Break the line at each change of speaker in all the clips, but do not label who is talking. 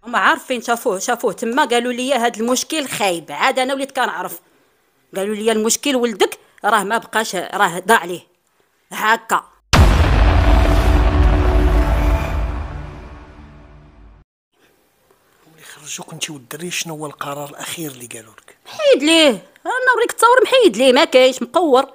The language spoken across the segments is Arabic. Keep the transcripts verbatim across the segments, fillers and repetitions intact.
ما عارفين، شافوه شافوه تما قالوا لي هذا المشكل خايب، عاد انا وليت كنعرف. قالوا لي المشكل ولدك راه ما بقاش، راه ضاع ليه هكا.
ملي خرجوك انت والدري شنو هو القرار الاخير اللي قالوا لك؟
محيد ليه، انا نوريك التصاور، محيد ليه ما كاينش، مقور.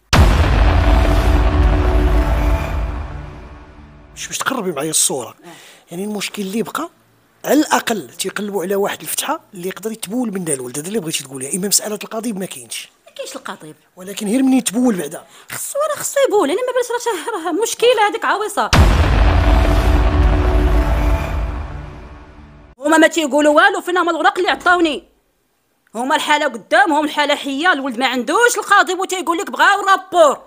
باش باش تقربي معايا الصوره. يعني المشكل اللي بقى على الاقل تيقلبوا على واحد الفتحه اللي يقدر يتبول منها الولد، هذا اللي بغيتي تقوليها. اما مساله القضيب ما كاينش،
ما كاينش القضيب،
ولكن غير منين يتبول بعدا
خصو راه خصو يبول. انا ما بانش راه راه مشكله هذيك عويصه. هما ما تيقولوا والو، فين هما الوراق اللي عطاوني؟ هما الحاله قدامهم، الحاله حيه، الولد ما عندوش القاضب وتيقول لك بغاو رابور.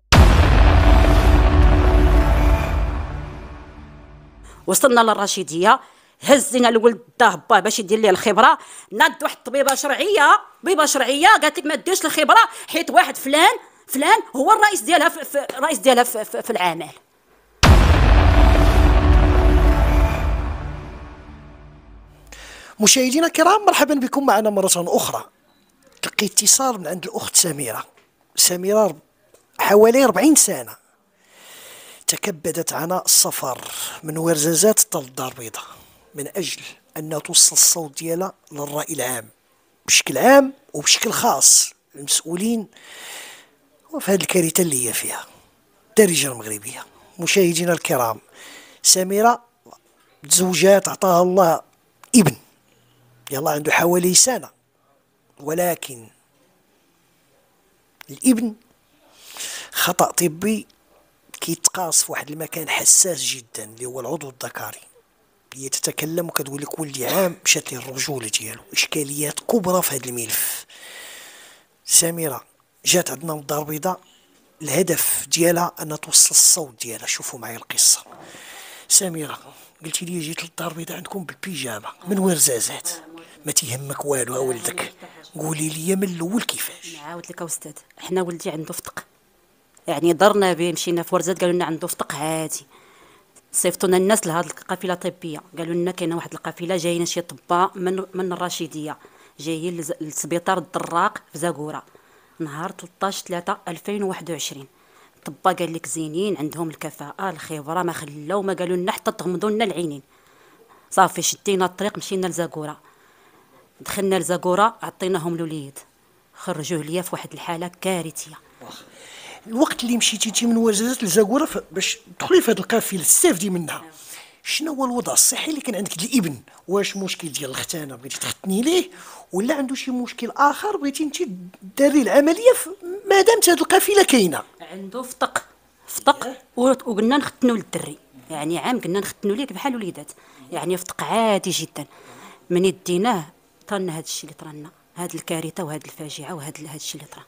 وصلنا للرشيديه، هزينا الولد داه با باش يدير ليه الخبره. ناد واحد الطبيبه شرعيه، طبيبه شرعيه قالت لك ما ديرش الخبره حيت واحد فلان فلان هو الرئيس ديالها في, في الرئيس ديالها في, في, في العمل.
مشاهدينا الكرام، مرحبا بكم معنا مرة أخرى. تلقي اتصال من عند الأخت سميرة. سميرة حوالي أربعين سنة تكبدت عناء السفر من ورزازات تل الدار البيضاء من أجل أن توصل الصوت ديالها للرأي العام بشكل عام وبشكل خاص المسؤولين وفي هذه الكارثة اللي هي فيها الدارجة المغربية. مشاهدينا الكرام، سميرة تزوجات، عطاها الله ابن، يلا عنده حوالي سنة، ولكن الابن خطأ طبي كيتقاص في واحد المكان حساس جدا اللي هو العضو الذكري. هي تتكلم وكتقول لك ولدي عام مشات ليه الرجولة ديالو. إشكاليات كبرى في هذا الملف. سميرة جات عندنا من الدار البيضاء، الهدف ديالها أن توصل الصوت ديالها. شوفوا معايا القصة. سميرة قلتي لي جيت للدار البيضاء عندكم بالبيجامة من ورزازات، ما تيهمك والو ولدك، قولي لي من الاول كيفاش؟
نعاود لك استاذ، حنا ولدي عنده فتق، يعني درنا به، مشينا في ورزات قالوا لنا عنده فتق عادي. صيفطوا لنا الناس لهاد القافله الطبيه، قالوا لنا كاينه واحد القافله جايين شي طباء من من الرشيديه جايين لسبيطار الدراق في زاكوره نهار ثلاثطاش ثلاثة ألفين وواحد وعشرين. الطباء قال لك زينين، عندهم الكفاءه الخبره، ما خلاو ما قالوا لنا حتى تغمضوا لنا العينين. صافي شدينا الطريق مشينا لزاكوره، دخلنا لزاكوره عطيناهم الوليد، خرجوه ليا في واحد الحاله كارثيه.
الوقت اللي مشيتي من ورزازات لزاكوره باش تدخلي في هذه القافله تستافدي منها، شنو هو الوضع الصحي اللي كان عندك الابن؟ واش مشكل ديال الختانه بغيتي تختني ليه، ولا عنده شي مشكل اخر بغيتي انت داري العمليه ما دامت هذه القافله كاينه؟
عنده فتق فتق وقلنا نختنوا للدري، يعني عام قلنا نختنوا ليه بحال وليدات، يعني فتق عادي جدا. من ديناه طرنا هذا الشيء اللي طرنا، هذه الكارثه وهذه الفاجعه وهذا هذا الشيء اللي طرا.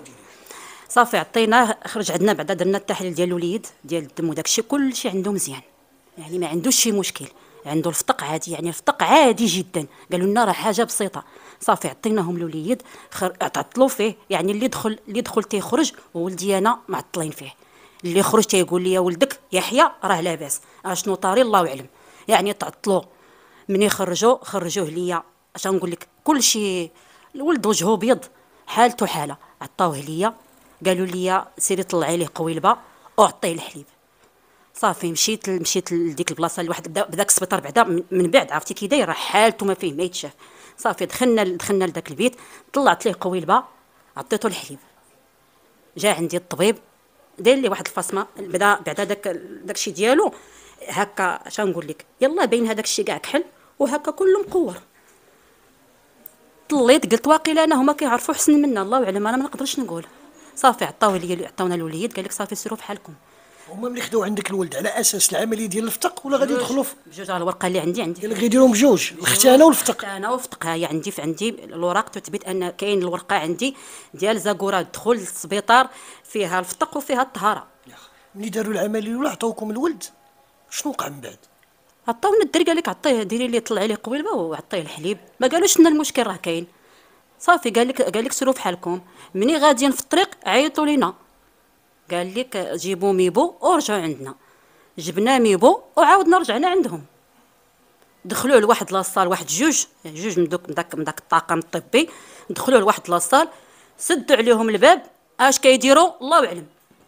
صافي عطيناه، خرج عندنا بعدا درنا التحليل ديال الوليد ديال الدم وداك الشيء، كل شيء عنده مزيان، يعني ما عندوش شي مشكل، عنده الفتق عادي، يعني الفتق عادي جدا. قالوا لنا راه حاجه بسيطه. صافي عطيناهم الوليد، تعطلوا فيه، يعني اللي دخل اللي دخل تيخرج، وولدي انا معطلين فيه. اللي خرج تيقول لي ولدك يحيى راه لاباس، اشنو طاري الله اعلم، يعني تعطلوا. من يخرجوا خرجوه ليا، اش نقول لك، كل شيء الولد وجهه بيض، حالته حاله. عطاوه ليا، قالوا لي سيري طلعي ليه قويلبه وعطيه الحليب. صافي مشيت مشيت لديك البلاصه لواحد بداك السبيطار بعدا من بعد، عرفتي كي داير، حالته ما فيه ما يتشاف. صافي دخلنا دخلنا لذاك البيت، طلعت ليه قويلبه عطيته الحليب. جا عندي الطبيب داير لي واحد الفاصمه بدا بعدا داك داك الشيء ديالو هكا، اش نقول لك، يلا باين هذاك الشيء كاع كحل وهكا كله مقور. طليت قلت واقيلا انا هما كيعرفوا حسن منا، الله اعلم، انا ما نقدرش نقول. صافي عطاوه لي، عطاونا الوليد، قال لك صافي سيروا بحالكم.
هما ملي خداو عندك الولد على اساس العمليه ديال الفتق ولا غادي يدخلوا في
بجوج؟ على الورقه اللي عندي عندي
قال لك غيديرهم بجوج، الختانه والفتق.
انا وفتق، هي عندي في عندي الوراق تثبت ان كاين الورقه عندي ديال زاكوره دخول للسبيطار فيها الفتق وفيها الطهاره.
ملي داروا العمليه ولا عطاوكم الولد شنو وقع من بعد؟
عطاونا الدري، قال لك عطيه ديري لي طلعي لي قويلبه وعطيه الحليب، ما قالوش لنا المشكل راه كاين. صافي قال لك قال لك سيروا بحالكم. مني غاديين في الطريق عيطوا لينا، قال لك جيبوا ميبو ورجعوا عندنا. جبنا ميبو وعاودنا رجعنا عندهم. دخلوه لواحد لاصال، واحد جوج جوج من دوك من داك من داك الطاقم الطبي، دخلوه لواحد لاصال، سدوا عليهم الباب. اش كيديروا الله اعلم.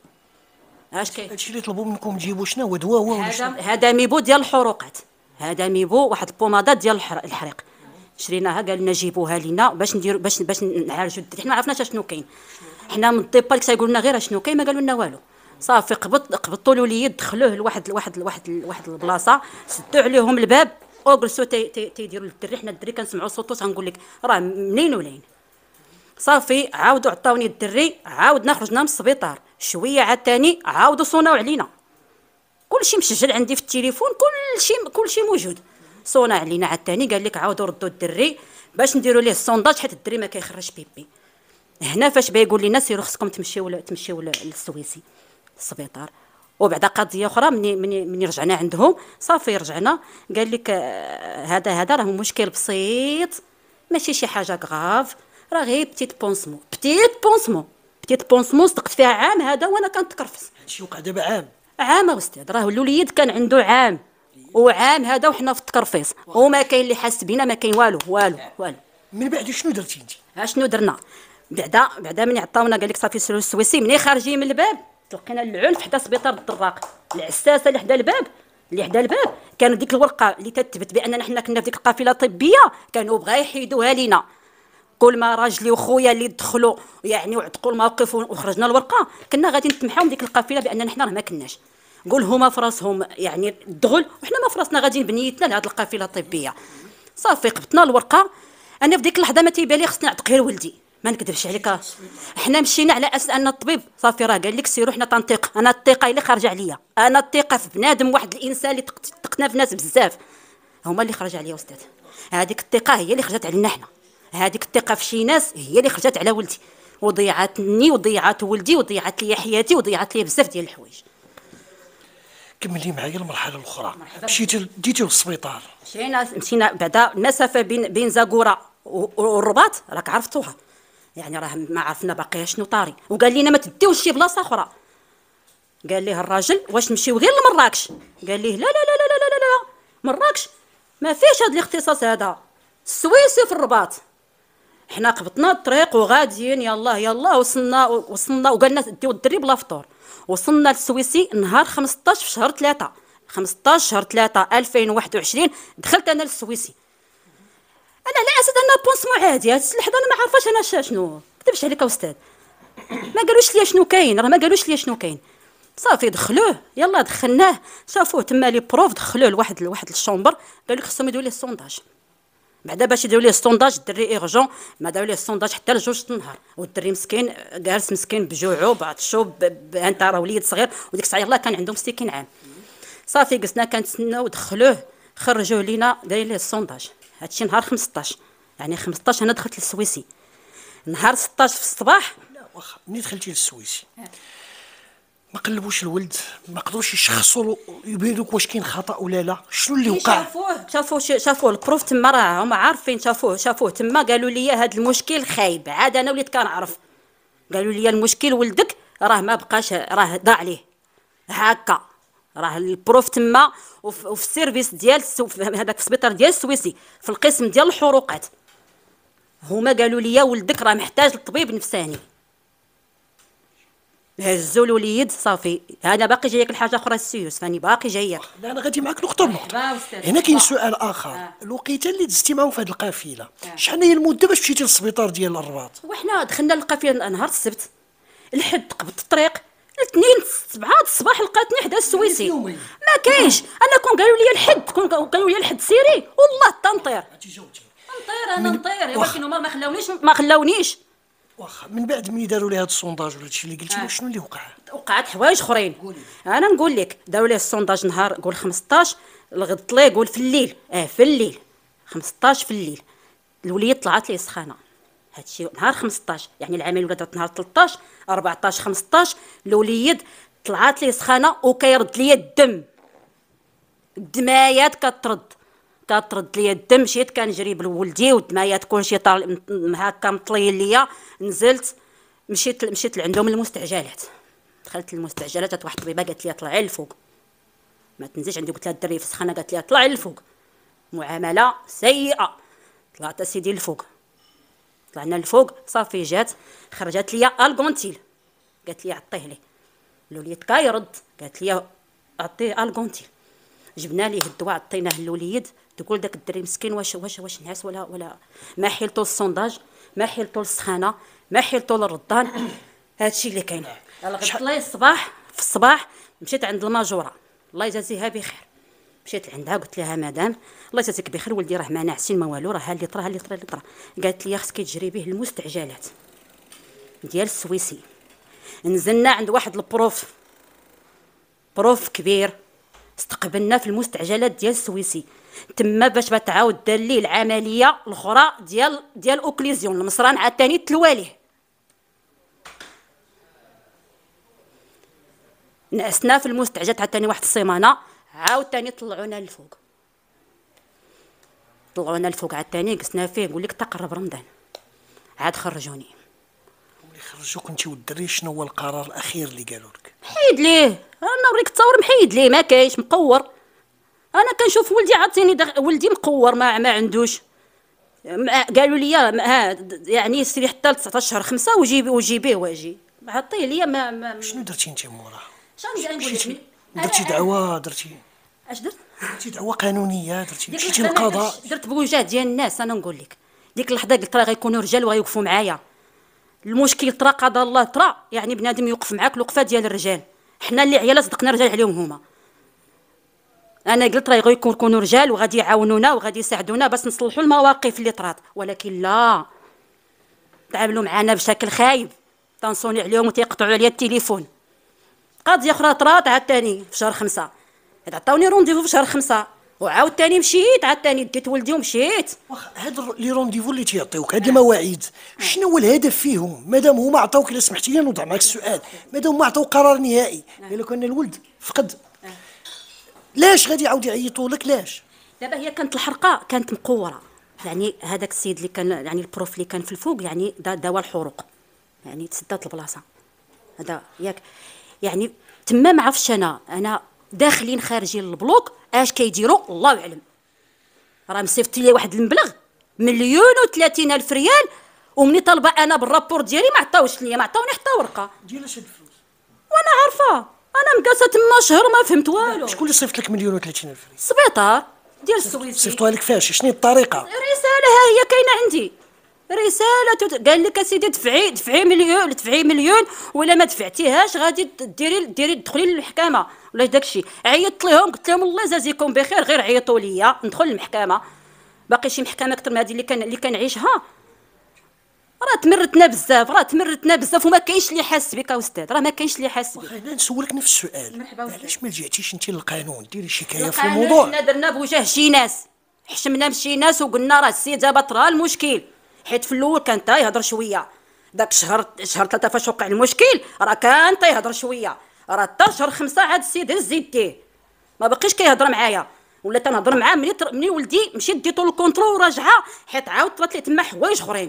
اش كي
هادشي اللي طلبوا منكم تجيبوا شنو هو دواء هو ولا
هذا
شنو؟
هذا ميبو ديال الحروقات، هذا ميبو واحد البومادات ديال الحريق. شريناها قال لنا جيبوها لينا باش نديروا باش باش نعالجوا الدري. حنا ما عرفناش شنو كاين، حنا من الطب اللي تيقول لنا غير شنو كاين، ما قالوا لنا والو. صافي قبض قبضوا الوليد، دخلوه لواحد لواحد لواحد لواحد البلاصه، سدوا عليهم الباب وجلسوا تيديروا للدري. حنا الدري كنسمعوا صوتو تنقول لك راه منين ولين. صافي عاودوا عطاوني الدري، عاودنا خرجنا من السبيطار شويه، عاد ثاني عاودوا صوناو علينا. كلشي مسجل عندي في التليفون، كلشي كلشي موجود. صونا علينا عاد ثاني، قال لك عاودوا ردوا الدري باش نديروا ليه السونداج حيت الدري ما كيخرج بيبي. هنا فاش بيقول لنا سيروا خصكم تمشيو تمشيو للسويسي السبيطار. وبعد قضيه اخرى مني مني مني رجعنا عندهم، صافي رجعنا قال لك آه هذا هذا راه مشكل بسيط، ماشي شي حاجه غاف، راه غير بتيت بونسمون بتيت بونسمون بتيت بونسمون صدقت فيها عام هذا وانا كنتكرفس.
هادشي وقع دابا عام
عام استاذ، راه الوليد كان عنده عام وعام هذا وحنا في التكرفيص وما كاين اللي حاس بينا، ما كاين والو والو والو.
من بعد شنو درتي انت؟
ها شنو درنا بعدا بعدا من عطاونا قال لك صافي سيروا السويسي. منين خارجين من الباب تلقينا العنف حدا سبيطار الدراق، العساسه اللي حدا الباب اللي حدا الباب كانوا ديك الورقه اللي تثبت باننا حنا كنا في ديك القافله الطبيه كانوا بغا يحيدوها لينا. كل ما راجلي وخويا اللي دخلوا يعني وعتقوا الموقف وخرجنا الورقه كنا غادي نتمحاو ديك القافله باننا حنا راه ما كناش. قول هما في راسهم يعني الدغل وحنا ما في راسنا غاديين بنيتنا لهاد القافله الطبيه. صافي قبطنا الورقه. انا في ديك اللحظه ما تيبان لي خصني نعتق غير ولدي، ما نكذبش عليك. حنا مشينا على اساس ان الطبيب صافي راه قال لك سيروا حنا تنطيق. انا الثقه اللي خارجه عليا، انا الثقه في بنادم واحد الانسان اللي تقنا في ناس بزاف، هما اللي خرج عليا استاذ. هذيك الثقه هي اللي خرجت علينا حنا، هذيك الثقه في شي ناس هي اللي خرجت على ولدي وضيعتني وضيعت ولدي وضيعت لي حياتي وضيعت لي بزاف ديال الحوايج.
كملي معايا المرحله الاخرى. مشيتي ديتيو للسبيطار.
مشينا مشينا بعدا المسافه بين بين زاكوره والرباط راك عرفتوها، يعني راه ما عرفنا باقي شنو طاري. وقال لنا ما تديوش شي بلاصه اخرى. قال ليه الراجل واش نمشيو غير لمراكش؟ قال ليه لا لا لا لا لا لا لا مراكش ما فيش هذا الاختصاص، هذا السويسي في الرباط. حنا قبطنا الطريق وغاديين يلاه يلاه وصلنا وصلنا وقالنا ديو الدري بلا فطور. وصلنا للسويسي نهار خمسطاش في شهر ثلاثة خمسطاش شهر ثلاثة ألفين وواحد وعشرين. دخلت انا للسويسي انا على اساس انها بونسمون عادي. هاد اللحظه انا ما عارفاش انا شنو، كتبش عليك استاذ، ما قالوش لي شنو كاين، راه ما قالوش لي شنو كاين. صافي دخلوه يلا دخلناه، شافوه تما لي بروف، دخلوه لواحد لواحد الشومبر قالوا لك خصهم يديروا ليه السونداج. بعدا باش يديروا ليه السونداج الدري ايرجون ما داروا ليه السونداج حتى لجوج النهار، والدري مسكين جالس مسكين بجوعو بعطشو انت راه وليد صغير وديك الساعه يلاه كان عندهم ستين عام. صافي جلسنا كنتسناو دخلوه خرجوه لينا داير ليه السونداج. هادشي نهار خمسطاش، يعني خمسطاش انا دخلت للسويسي. نهار ستطاش في الصباح
لا واخا ملي دخلتي للسويسي ما قلبوش الولد، ما قدروش يشخصوا يبينوك واش كاين خطا ولا لا؟ شنو اللي وقع؟
شافوه شافوه شافوه البروف تما راه هما عارفين، شافوه شافوه تما قالوا لي هذا المشكل خايب. عاد انا وليت كنعرف، قالوا لي المشكل ولدك راه ما بقاش، راه ضاع ليه هكا. راه البروف تما وفي السيرفيس ديال هذاك في السبيطار ديال السويسي في القسم ديال الحروقات هما قالوا لي ولدك راه محتاج لطبيب نفساني. هزوا الوليد صافي. انا باقي جايك الحاجه اخرى السيوس فاني باقي جايك.
لا انا غادي معاك نقطه بنقطه. هنا كاين سؤال اخر. الوقيته اللي دزتي معاهم في هذه القافله شحال هي المده باش مشيتي للسبيطار ديال الرباط؟
وحنا دخلنا للقافله نهار السبت، الحد قبضت الطريق، الاثنين سبعة الصباح لقاتني حدا السويسي. ما كاينش. انا كون قالوا لي الحد كون قالوا لي الحد سيري والله تنطير نطير انا نطير، ولكن هما ما خلاونيش ما خلاونيش
واخا. من بعد ملي داروا ليه هذا السونداج ولا هادشي اللي قلتي له شنو اللي وقع؟
وقعت حوايج اخرين. انا نقول لك داروا ليه السونداج نهار قول خمسطاش، الغد طلع قول في الليل، اه في الليل خمسطاش في الليل الوليد طلعت ليه سخانه. هادشي نهار خمسطاش، يعني العمليه ولات نهار ثلاطاش أربعطاش خمسطاش الوليد طلعت ليه سخانه وكيرد ليا الدم، الدمايات كترد كترد ليا الدم. مشيت كنجري بولدي والدمايات كلشي طال هكا مطليين ليا. نزلت مشيت مشيت لعندهم المستعجلات، دخلت المستعجلات. واحد الطبيبه قالت لي طلعي للفوق ما تنزلش عندي. قلت لها الدري في السخانه، قالت لي طلعي للفوق. معامله سيئه. طلعت اسيدي الفوق، طلعنا الفوق صافي، جات خرجت لي الكونتيل، قالت لي عطيه لي. الوليد كايرد، قالت لي عطيه الكونتيل. جبنا ليه الدواء عطيناه للوليد، تقول داك الدري مسكين واش واش واش نعس ولا ولا ما حيلتو السونداج، ما حيلتو السخانه، ما حيلتو للرضان. هادشي اللي كاين. غدت لي الصباح، في الصباح مشيت عند الماجوره، الله يجازيها بخير. مشيت عندها قلت لها مدام الله يجازيك بخير، ولدي راه ما ناعسين ما والو، راه ها اللي طرا ها اللي طرا اللي طرا. قالت لي خصك تجري به المستعجلات ديال السويسي. نزلنا عند واحد البروف، بروف كبير، استقبلنا في المستعجلات ديال السويسي تما باش بتعاود دار ليه العمليه الاخرى ديال ديال اوكليزيون المصران، عاوتاني تلواليه. نعسنا في المستعجلات عاوتاني واحد السيمانه، عاوتاني طلعونا للفوق، طلعونا للفوق عاوتاني قسنا فيه. نقول لك تقرب رمضان عاد خرجوني.
ملي خرجوك انت والدري شنو هو القرار الاخير اللي قالوا لك؟
محيد ليه، انا نوريك التصاور، محيد ليه ما كاينش، مقور. انا كنشوف ولدي عاطيني دغ... ولدي مقور ما ما عندوش. قالوا لي ها يعني سيري حتى ل تسعطاش شهر خمسة وجيبي وجيبيه واجي عطيه ليا. ما, ما
شنو درتي انت موراها؟
شنو نقول لك؟
درتي دعوه؟ درتي
اش درت؟
درتي دعوه قانونيه؟ درتي مشيتي للقضاء؟
درت بوجاه ديال الناس. انا نقول لك ديك اللحظه قلت راه غيكونوا رجال وغيوقفوا معايا. المشكل طرا قضى الله طرا، يعني بنادم يوقف معاك الوقفه ديال الرجال. حنا اللي عيالات صدقنا رجال عليهم هما. انا قلت راه غيكون يكونوا رجال وغادي يعاونونا وغادي يساعدونا باش نصلحوا المواقف اللي طرات، ولكن لا، تعاملوا معنا بشكل خايب، تنصوني عليهم وتيقطعوا عليا التليفون. قضيه اخرى طرات عاوتاني في شهر خمسة، عطاوني رونديفو في شهر خمسة وعاوتاني مشيت، عاوتاني ديت ولدي ومشيت.
واخا هاد لي رونديفو اللي تيعطيوك، هاد المواعيد شنو هو الهدف فيهم؟ مادام هما عطاوك، الا سمحتي لي نوضع معاك السؤال، مادام هما عطاو قرار نهائي، الا كان الولد فقد، لاش غادي يعاود يعيطوا لك؟ لاش؟
دابا هي كانت الحرقه كانت مقوره، يعني هذاك السيد اللي كان يعني البروف اللي كان في الفوق يعني دا دوا الحروق، يعني تسدات البلاصه هذا ياك. يعني تما ما عرفتش انا انا داخلين خارجين للبلوك اش كيديروا الله اعلم. راه مصيفط لي واحد المبلغ مليون وثلاثين الف ريال، ومني طالبه انا بالرابور ديالي ما عطاوش ليا، ما عطاوني حتى ورقه.
ديال اش هاد الفلوس؟
وانا عارفه انا مجالسه تما شهر ما فهمت والو.
شكون اللي صيفط لك مليون وثلاثين الف ريال؟
السبيطار ديال السويسي.
صيفطوها لك فاش؟ شنو الطريقه؟
رساله ها هي كاينه عندي، رساله قال لك اسيدي دفعي دفعي مليون دفعي مليون، ولا ما دفعتيهاش غادي ديري ديري تدخلي للمحكمه ولا داكشي. عيطت لهم قلت لهم الله يجازيكم بخير، غير عيطوا ليا ندخل للمحكمه. باقي شي محكمه اكثر من هذه اللي كان اللي كنعيشها. راه تمرتنا بزاف، راه تمرتنا بزاف، وما كاينش اللي حاس بك استاذ، راه ما كاينش اللي حاس بك.
انا نسولك نفس السؤال، علاش ما لجأتيش انت للقانون ديري شكايه في
القانون
الموضوع؟
حنا درنا بوجه شي ناس، حشمنا بشي ناس وقلنا راه السيد دابا طرا المشكل، حيت في الاول كان تا يهضر شويه، داك الشهر شهر ثلاثه فاش وقع المشكل راه كان تا يهضر شويه، راه تا شهر خمسة عاد السيد هز يديه ما بقيش كيهضر معايا، ولا تنهضر معاه ملي ملي ولدي مشيت ديتو للكونترول وراجعه، حيت عاود طرات لي تما حوايج اخرين.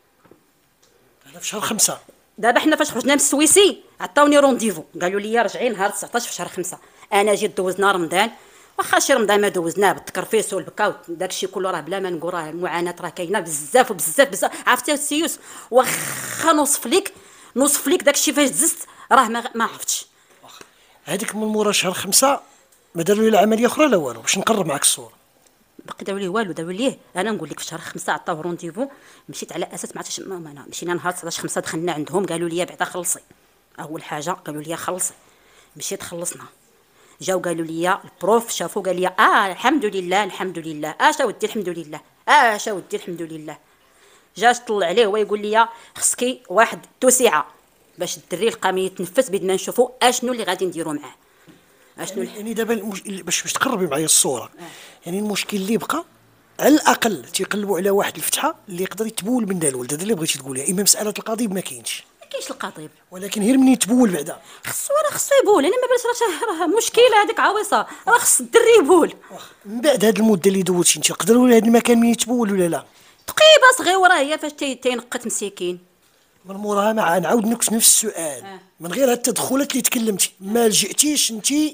انا في شهر خمسة
دابا حنا فاش خرجنا من السويسي عطاوني رونديفو، قالوا لي رجعي نهار تسعطاش في شهر خمسة. انا جيت دوزنا رمضان، واخا شي رمضان ما دوزناه بالتكرفيس والبكاو داكشي كله، راه بلا ما نقول راه المعاناه راه كاينه بزاف وبزاف بزاف. عرفتي السيوس واخا نوصف ليك نوصف ليك داكشي فاش دزت راه ما ما عرفتش.
هذيك من مورا شهر خمسة ما داروا لي لا عمليه اخرى لا والو باش نقرب معاك الصوره؟
باقي داروا ليه والو، داروا ليه انا نقول لك في شهر خمسة عطاوه رونديفو، مشيت على اساس ما عرفتش ما مشينا نهار تسعطاش خمسة دخلنا عندهم قالوا لي بعدا خلصي، اول حاجه قالوا لي خلصي، مشيت خلصنا. جاو قالوا لي البروف شافوا قال لي اه الحمد لله الحمد لله اش ودي الحمد لله اش ودي الحمد لله. جاش طلع عليه هو يقول لي خصكي واحد توسعه باش الدري القام يتنفس بيد ما نشوفوا اشنو اللي غادي نديروا معاه. اشنو
يعني, يعني دابا المش... باش باش تقربي معايا الصوره آه. يعني المشكل اللي بقى على الاقل تيقلبوا على واحد الفتحه اللي يقدر يتبول منها الولد، هذا اللي بغيتي تقوليها. اما مساله القضيب ما كاينش
ما كاينش القضيب،
ولكن غير منين يتبول بعدا
خصو راه خصو يبول. انا ما بلاش راه راه مشكله هذيك عويصه، راه خص الدري يبول.
من بعد هذه المده اللي دوزتي انت قدروا لهذا المكان منين يتبول ولا لا؟
تقيبه صغيره هي فاش تينقط مسكين.
من موراها مع نعاود نفس نفس السؤال آه. من غير هاد التدخلات اللي تكلمتي، ما لجأتيش انت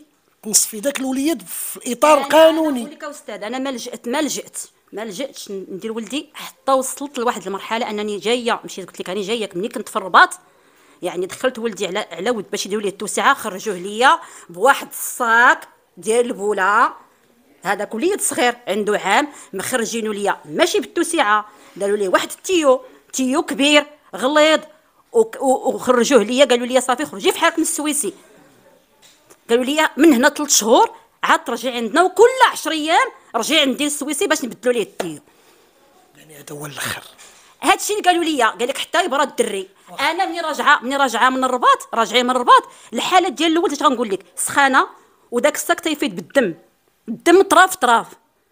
تنصفي ذاك الوليد في الاطار
انا
القانوني.
نقول لك استاذ، انا ما لجأت ما لجأت ما لجأتش ندير ولدي حتى وصلت لواحد المرحله انني جايه، مشيت قلت لك راني جايه ملي كنت في الرباط، يعني دخلت ولدي على على ود باش يديروا ليه التوسعه، خرجوه ليا بواحد الصاك ديال البوله. هذاك وليد صغير عنده عام، مخرجينو ليا ماشي بالتوسعه، داروا ليه واحد التيو تيو كبير غليظ، وخرجوه ليا قالوا لي صافي خرجي في حاكم السويسي. قالوا لي من هنا ثلاث شهور عاد ترجعي عندنا، وكل عشر ايام رجعي عندي للسويسي باش نبدلوا ليه التيو.
يعني هذا هو الاخر.
هذا الشيء اللي قالوا لي، قال لك حتى يبرد الدري. انا ملي راجعه ملي راجعه من الرباط راجعين من الرباط، الحاله ديال الاول اش غنقول لك، سخانه وداك الساك تيفيض بالدم، الدم طراف طراف.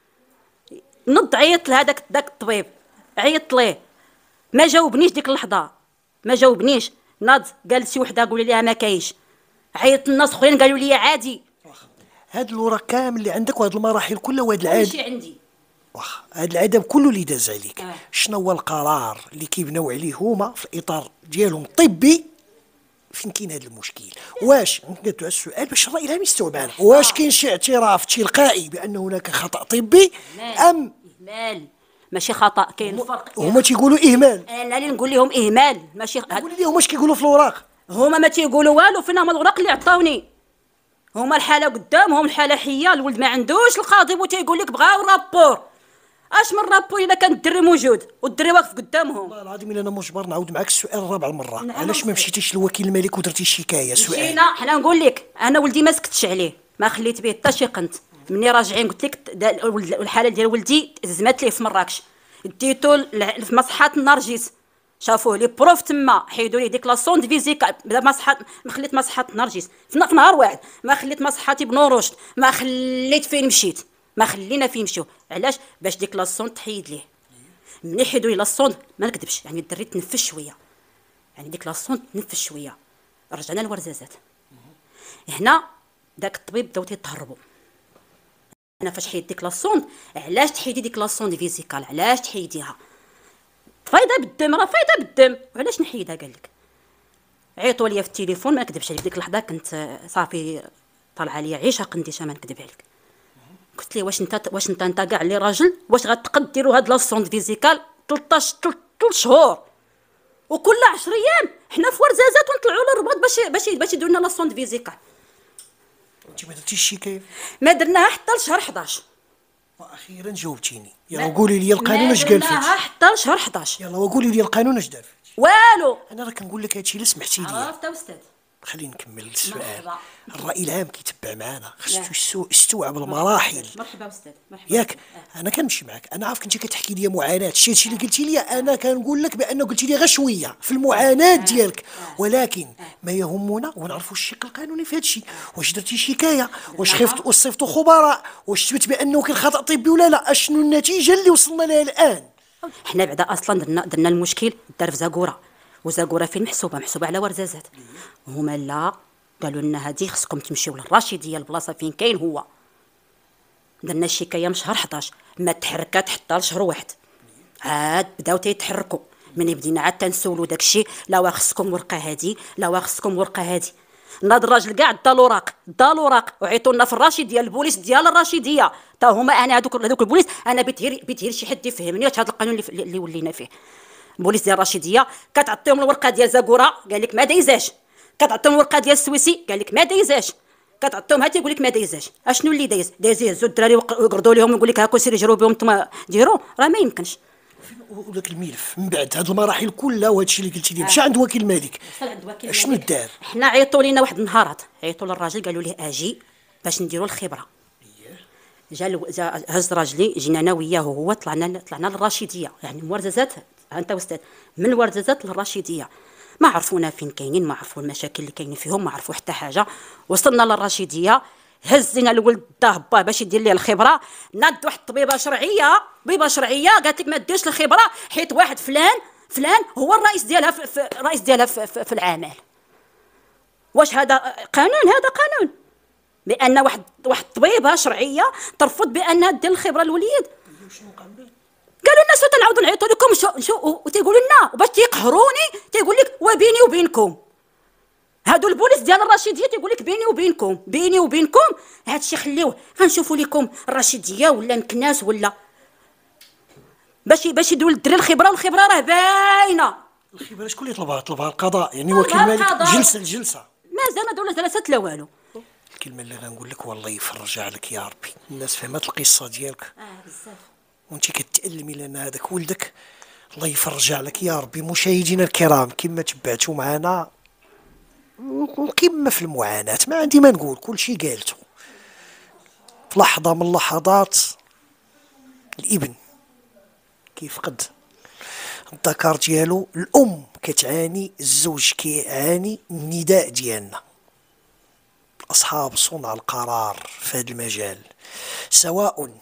نض عيطت لهذاك داك الطبيب، عيطت ليه ما جاوبنيش ديك اللحظه، ما جاوبنيش. ناض قال شي وحده قولي ليها ما كاينش، عيطت الناس اخرين قالوا لي عادي.
هاد الوراق كامل اللي عندك وهاد المراحل كلها وهاد العاد
كلشي عندي.
واخا هاد العذاب كله اللي داز عليك،
آه.
شنو هو القرار اللي كيبناو عليه هما في الاطار ديالهم الطبي؟ فين كاين هذا المشكل؟ واش نديروا على السؤال باش الراي العام يستوعب معنا، واش كاين شي اعتراف تلقائي بان هناك خطا طبي ام
اهمال؟ ماشي خطا، كاين الفرق.
هما تيقولوا اهمال؟
انا اللي نقول لهم اهمال ماشي.
قولي لي هما اش كيقولوا في الاوراق؟
هما ما تيقولوا والو، فين هما الوراق اللي عطاوني؟ هما الحاله قدامهم، الحاله حيه، الولد ما عندوش، القاضي بو تيقول لك بغاو رابور. اش من رابور اذا كان الدري موجود والدري واقف قدامهم؟
والله العظيم الا انا مجبر نعاود معاك السؤال الرابع المره.
نعم
علاش ما مشيتيش للوكيل الملك ودرتي شكايه؟ سؤال.
مشينا حنا، نقول لك انا ولدي ما سكتش عليه، ما خليت به حتى شي قنت. مني راجعين قلت لك الحاله ديال ولدي زمات ليه في مراكش، ديتو في مصحه النرجس، شافوه لي بروف تما، حيدوا ليه ديك لا سوند فيزيكال. ما مصحه ما خليت مصحه النرجس في نهار واحد، ما خليت مصحه ابن رشد، ما خليت فين مشيت، ما خلينا فين نمشيو. علاش؟ باش ديك لا سوند تحيد ليه. ملي حيدوا لي لا سوند ما نكذبش، يعني الدري تنفس شويه، يعني ديك لا سوند تنفس شويه. رجعنا للورزازات. هنا داك الطبيب بداو تيتهربوا. انا فاش حيد ديك لا سوند، علاش تحيدي ديك لا سوند فيزيكال؟ علاش تحيديها؟ فايده بالدم، راه فايده بالدم، وعلاش نحيدها؟ قال لك عيطوا لي في التليفون، ما نكذبش عليك ديك اللحظه كنت صافي طالعه لي عيشه قنديشه، ما نكذب عليك. قلت ليه واش انت واش انت انت كاع اللي راجل، واش غتقد ديروا هاد لا سوند فيزيكال ثلاثطاش ثلاث شهور وكل عشر ايام حنا في ورزازات ونطلعوا للرباط باش باش باش يديروا لنا لا سوند فيزيكال؟
انت ما درتيش شكايه؟
ما درناها حتى لشهر حداش.
واخيرا جاوبتيني. يلا قولي لي القانون اش قال فيك؟
ما درناها حتى لشهر حداش.
يلا وقولي لي القانون اش دار فيك؟
والو.
انا راه كنقول لك هادشي الا سمحتي لي.
عرفت استاذ.
خلينا نكمل السؤال.
مرحبا.
الراي العام كيتبع معنا، خصو يستوعب المراحل.
مرحبا استاذ. مرحبا.
ياك انا كنمشي معاك، انا عارف كنتي كتحكي لي معاناه، الشيء اللي قلتي لي انا كنقول لك بانه قلتي لي غير شويه في المعاناه ديالك، ولكن ما يهمنا ونعرفوا الشق القانوني في هذا الشيء. واش درتي شكايه؟ واش خفت وصفتوا خبراء؟ واش ثبت بانه كاين خطا طبي ولا لا؟ اشنو النتيجه اللي وصلنا لها الان؟
حنا بعدا اصلا درنا درنا المشكل دار في زاكوره، وزاكوره فين محسوبه؟ محسوبه على ورزازات. هما لا، قالوا لنا هذه خصكم تمشيو للرشيديه، البلاصه فين كاين هو. درنا الشكايه من شهر حداش، ما تحركات حتى لشهر واحد، عاد بداو تيتحركوا. من بدينا عاد تنسولو داكشي، لا وا خصكم ورقه هادي، لا وا خصكم ورقه هادي. ناض الراجل كاع دا الوراق دا الوراق وعيطوا لنا في الرشيديه، البوليس ديال الرشيديه تا هما. انا هذوك هذوك البوليس انا بيت غير بيت غير شي حد يفهمني واش هذا القانون اللي, اللي ولينا فيه. البوليس ديال الرشيديه كتعطيهم الورقه ديال زاكوره، قال لك ما دايزاش. كتعطيهم الورقه ديال السويسي، قال لك ما دايزاش. كتعطيهم هاتي يقول لك ما دايزاش. اشنو اللي دايز؟ دايز يهزوا الدراري ويقردوا لهم ويقول لك هاكو سيري جروا بهم نتوما ديروا، راه ما يمكنش.
وداك الملف من بعد هاد المراحل كلها وهذا الشيء اللي قلتي لي مشى عند وكيل الملك، شنو دار؟
حنا عيطوا لينا واحد النهارات، عيطوا للراجل قالوا ليه اجي باش نديروا الخبره. جا جا هز راجلي، جينا انا وياه هو، طلعنا طلعنا للرشيديه، يعني مورزازات انت استاذ، من ورزازات للرشيديه. ما عرفونا فين كاينين، ما عرفوا المشاكل اللي كاينين فيهم، ما عرفوا حتى حاجه. وصلنا للرشيديه، هزينا الولد داه با باش يدير ليه الخبره. ناد واحد الطبيبه شرعيه، طبيبه شرعيه قالت لك ما ديرش الخبره حيت واحد فلان فلان هو الرئيس ديالها في, في الرئيس ديالها في, في, في العمل. واش هذا قانون؟ هذا قانون بان واحد واحد الطبيبه شرعيه ترفض بانها دير الخبره للوليد. قالوا الناس تنعاودوا نعيطوا لكم شو شو وتيقولوا لنا وباش تيقهروني تيقول لك وبيني وبينكم. هادو البوليس ديال الرشيديه تيقول لك بيني وبينكم بيني وبينكم هادشي خليوه، غنشوفوا لكم الرشيديه ولا مكناس ولا باش باش يديروا للدري الخبره، والخبره راه باينه.
الخبره شكون اللي طلبها؟ طلبها القضاء يعني وكيل مالك جلسه الجلسه
مازال ما دولة جلسات لا والو.
الكلمه اللي غنقول لك والله يفرج عليك يا ربي، الناس فهمت القصه ديالك
اه بزاف،
وانت كتألمي لان هذاك ولدك. الله يفرج عليك يا ربي. مشاهدينا الكرام كما تبعتوا معنا كما في المعاناة، ما عندي ما نقول، كل شيء قالته. في لحظة من اللحظات الابن كيفقد الذكر ديالو، الأم كتعاني، الزوج كيعاني. النداء ديالنا أصحاب صنع القرار في هذا المجال، سواء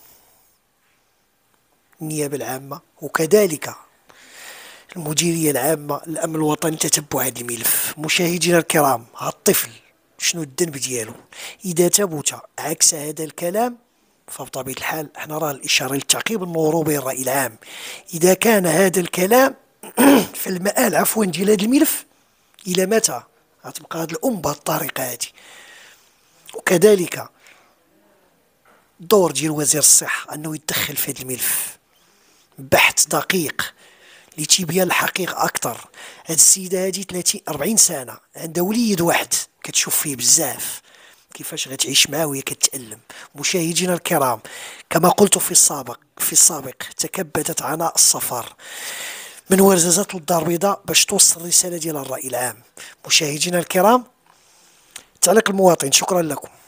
النيابة العامة وكذلك المديرية العامة للأمن الوطني، تتبع هذا الملف. مشاهدينا الكرام، هذا الطفل شنو الذنب ديالو؟ إذا ثبت عكس هذا الكلام فبطبيعة الحال احنا راه الإشارة للتعقيب النور بين الرأي العام. إذا كان هذا الكلام في المآل عفوا ديال هذا الملف، إلى متى غتبقى هذه الأم بهذه الطريقة هذه؟ وكذلك الدور ديال وزير الصحة أنه يتدخل في هذا الملف، بحث دقيق لتبيان الحقيقة أكثر. هاد السيدة هادي ثلاثين أربعين سنة عندها وليد واحد، كتشوف فيه بزاف كيفاش غتعيش معاه وهي كتألم. مشاهدينا الكرام، كما قلت في السابق في السابق تكبدت عناء السفر من ورزازات الدار البيضاء باش توصل الرسالة ديال الرأي العام. مشاهدينا الكرام، تعليق المواطن. شكرا لكم.